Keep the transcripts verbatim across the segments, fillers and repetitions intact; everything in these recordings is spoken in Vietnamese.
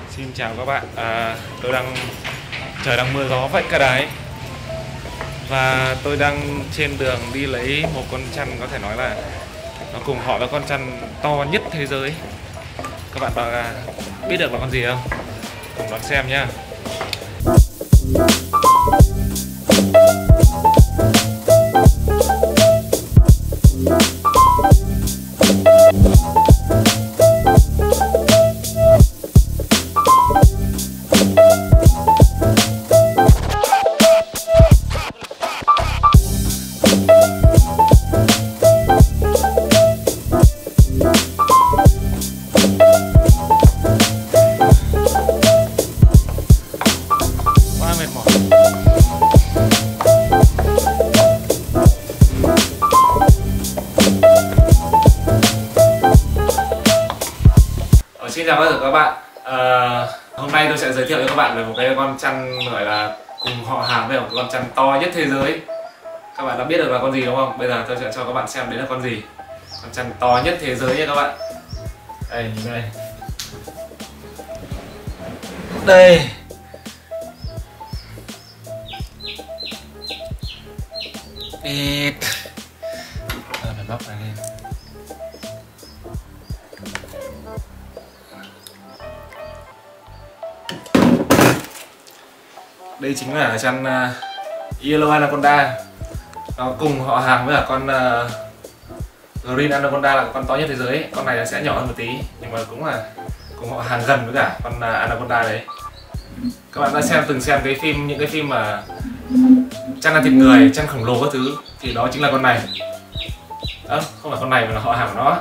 Xin chào các bạn, à, tôi đang trời đang mưa gió vậy cả đấy. Và tôi đang trên đường đi lấy một con chăn có thể nói là nó cùng họ là con chăn to nhất thế giới. Các bạn bảo là biết được là con gì không? Cùng đón xem nhá. Xin chào tất cả các bạn. À, hôm nay tôi sẽ giới thiệu cho các bạn về một cái con chăn gọi là cùng họ hàng với một con chăn to nhất thế giới. Các bạn đã biết được là con gì đúng không? Bây giờ tôi sẽ cho các bạn xem đấy là con gì. Con chăn to nhất thế giới nha các bạn. Đây, nhìn đây. Đây. Ít. À, phải bóc này lên. Đây chính là chăn uh, Yellow Anaconda. Nó cùng họ hàng với cả con uh, Green Anaconda là con to nhất thế giới. Con này sẽ nhỏ hơn một tí nhưng mà cũng là cùng họ hàng gần với cả con uh, Anaconda đấy. Các bạn đã xem từng xem cái phim những cái phim mà chăn ăn thịt người, chăn khổng lồ các thứ thì đó chính là con này. À, không phải con này mà là họ hàng của nó.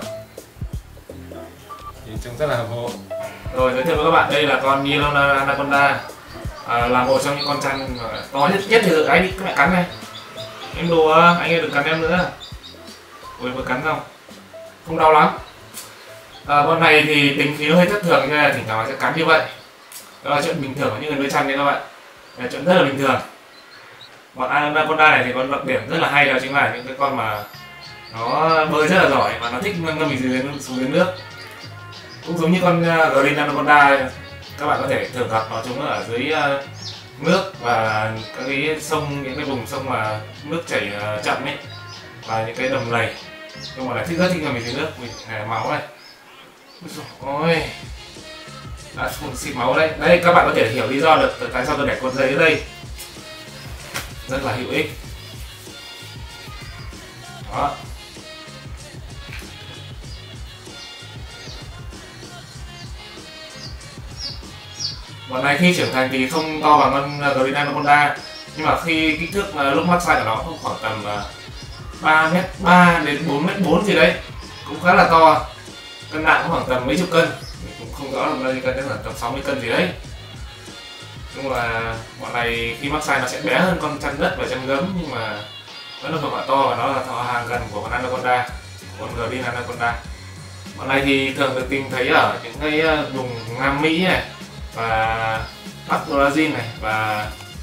Thì trông rất là hợp hộ. Rồi giới thiệu với các bạn, đây là con Yellow Anaconda. À, là một trong những con chăn to nhất nhất thế giới. Anh đi, các bạn cắn này. Em đùa, anh ơi đừng cắn em nữa. Ôi vừa cắn không? Không đau lắm. À, con này thì tính khí nó hơi thất thường cho nên là thỉnh thoảng sẽ cắn như vậy. Đó là chuyện bình thường của những người nuôi chăn đấy các bạn. Là chuyện rất là bình thường. Bọn Anaconda này thì có đặc điểm rất là hay, đó chính là những cái con mà nó bơi rất là giỏi và nó thích ngâm mình xuống, xuống dưới nước. Cũng giống như con Green Anaconda, các bạn có thể thường gặp nó chúng ở dưới uh, nước và các cái sông, những cái vùng sông mà nước chảy uh, chậm ấy và những cái đầm lầy, nhưng mà lại thích rất thích là mình dưới nước, mình hẻ máu này. Ôi, đã xịt máu đây. Đây các bạn có thể hiểu lý do được tại sao tôi để con giấy ở đây, rất là hữu ích. Đó. Bọn này khi trưởng thành thì không to bằng con Green Anaconda, nhưng mà khi kích thước uh, lúc mắc size của nó cũng khoảng tầm uh, ba mét ba đến bốn mét bốn gì đấy, cũng khá là to. Cân nặng cũng khoảng tầm mấy chục cân, mình cũng không rõ là bao nhiêu cân, chắc là tầm sáu mươi cân gì đấy. Nhưng mà bọn này khi mắc size nó sẽ bé hơn con chăn đất và chăn gấm, nhưng mà vẫn là thuộc loại to và nó là họ hàng gần của con Anaconda, con Green Anaconda. Bọn này thì thường được tìm thấy ở những cái vùng Nam Mỹ này và Bắc Brazil này và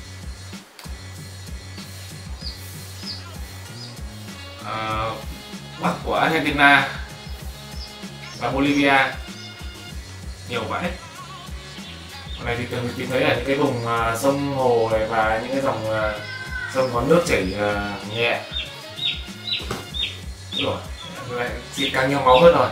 uh, Bắc của Argentina và Bolivia nhiều vậy. Còn này thì thường tìm thấy ở những cái vùng uh, sông hồ này và những cái dòng uh, sông có nước chảy uh, nhẹ. Rồi, lại xịt càng nhiều máu hơn rồi.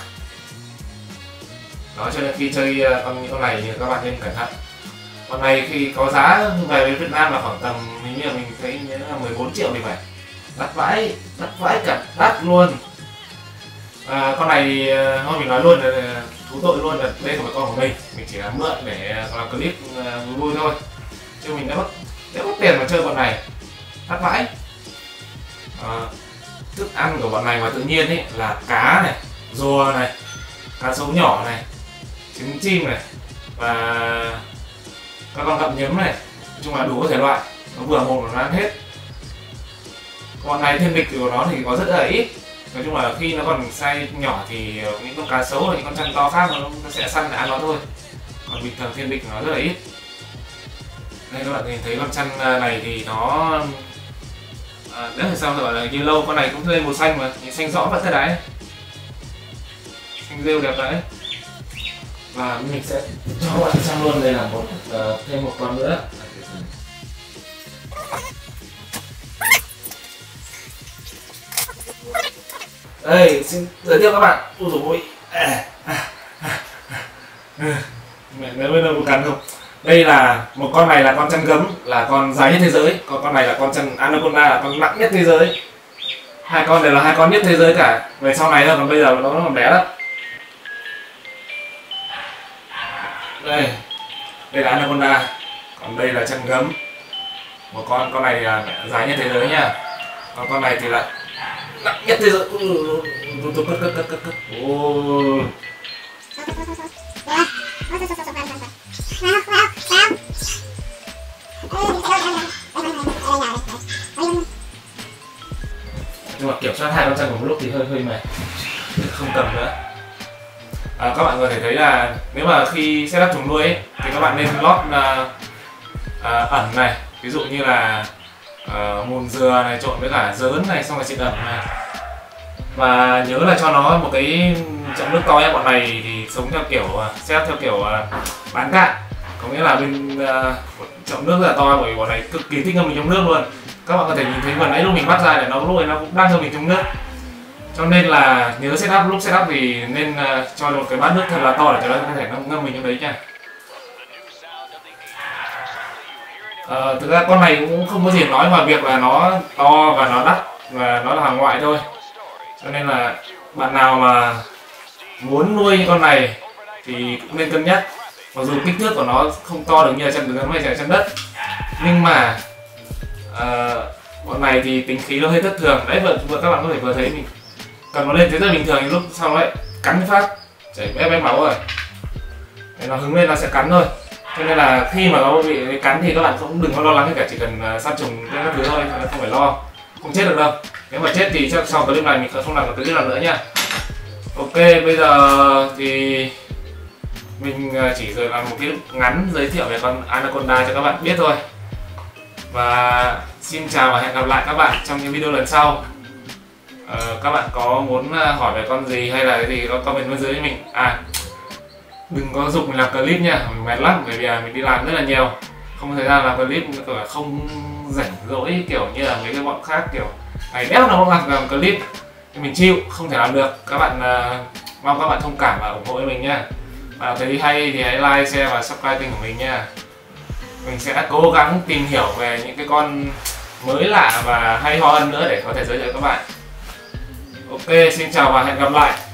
Đó, cho nên khi chơi con những con này thì các bạn nên cẩn thận. Con này khi có giá về với Việt Nam là khoảng tầm, hình như là mình thấy nhớ là mười bốn triệu thì phải. Đắt vãi, đắt vãi cả, đắt luôn. À, con này thôi mình nói luôn là thú tội luôn, là đây không phải con của mình, mình chỉ là mượn để làm clip vui vui thôi. Chứ mình đã mất, đã mất tiền mà chơi con này, đắt vãi. À, thức ăn của bọn này mà tự nhiên ấy là cá này, rùa này, cá sấu nhỏ này, trứng chim này và các con gặm nhấm này, nói chung là đủ các thể loại, nó vừa mồm nó ăn hết. Con này thiên địch của nó thì có rất là ít, nói chung là khi nó còn size nhỏ thì những con cá sấu và những con chăn to khác nó sẽ săn để ăn nó thôi, còn bình thường thiên địch nó rất là ít. Đây các bạn nhìn thấy con chăn này thì nó à, đấy là sao gọi là yellow, con này cũng lên màu xanh mà, nhìn xanh rõ vẫn thế đấy, xanh rêu đẹp đấy. và mình sẽ cho các bạn xem luôn. Đây là một uh, thêm một con nữa. Đây, xin giới thiệu các bạn. Ui dồi ôi, mẹ nếu bên đâu có cắn không. Đây là một con này là con chăn gấm, là con dài nhất thế giới. Còn con này là con chăn anaconda, là con nặng nhất thế giới. Hai con này là hai con nhất thế giới cả. Về sau này thôi, còn bây giờ nó còn bé lắm. Đây, đây là anaconda, còn đây là chăn gấm. Một con con này là dài nhất thế giới nha. Còn con này thì là nặng nhất thế giới. Tôi tôi cất cất cất cất cất. Ôi. Nhưng mà kiểm soát hai con chăn một lúc thì hơi hơi mệt, không cầm nữa. À, các bạn có thể thấy là nếu mà khi setup chuồng nuôi ấy, thì các bạn nên lót à, à, ẩn này, ví dụ như là à, mùn dừa này trộn với cả dớn này, xong rồi xịt ẩm này. Và nhớ là cho nó một cái chậu nước to. Bọn này thì sống theo kiểu setup theo kiểu uh, bán cạn, có nghĩa là bên uh, chậu nước rất là to, bởi bọn này cực kỳ thích ngâm mình trong nước luôn. Các bạn có thể nhìn thấy vừa nãy lúc mình bắt ra để nó lúc này nó cũng đang ngâm mình trong nước. Cho nên là nhớ setup, lúc setup thì nên uh, cho một cái bát nước thật là to để cho nó có thể nó ngâm mình trong đấy nha. Uh, thực ra con này cũng không có gì nói ngoài việc là nó to và nó đắt và nó là hàng ngoại thôi. Cho nên là bạn nào mà muốn nuôi con này thì cũng nên cân nhắc. Mặc dù kích thước của nó không to được như là chăn gấm hay là chăn đất, nhưng mà uh, bọn này thì tính khí nó hơi thất thường. Đấy, vừa, vừa các bạn có thể vừa thấy mình cầm nó lên thế rất bình thường, lúc sau đấy cắn phát chảy bé bé máu rồi. Đấy, nó hứng lên nó sẽ cắn thôi. Cho nên là khi mà nó bị cắn thì các bạn cũng đừng có lo lắng cả, chỉ cần uh, sát trùng các thứ thôi, không phải lo, không chết được đâu. Nếu mà chết thì chắc sau clip này mình không làm được clip nào nữa nha. Ok, bây giờ thì mình chỉ rồi làm một cái ngắn giới thiệu về con anaconda cho các bạn biết thôi. Và xin chào và hẹn gặp lại các bạn trong những video lần sau. Ờ, các bạn có muốn hỏi về con gì hay là cái gì có comment bên dưới với mình. À, đừng có giục mình làm clip nha, mình mệt lắm bởi vì mình đi làm rất là nhiều, không có thời gian làm clip, không rảnh rỗi kiểu như là mấy cái bọn khác kiểu ngày đéo nào không làm clip thì mình chịu, không thể làm được. Các bạn uh, mong các bạn thông cảm và ủng hộ với mình nha. Và thấy hay thì hãy like, share và subscribe kênh của mình nha. Mình sẽ cố gắng tìm hiểu về những cái con mới lạ và hay ho hơn nữa để có thể giới thiệu các bạn. Ok, xin chào và hẹn gặp lại.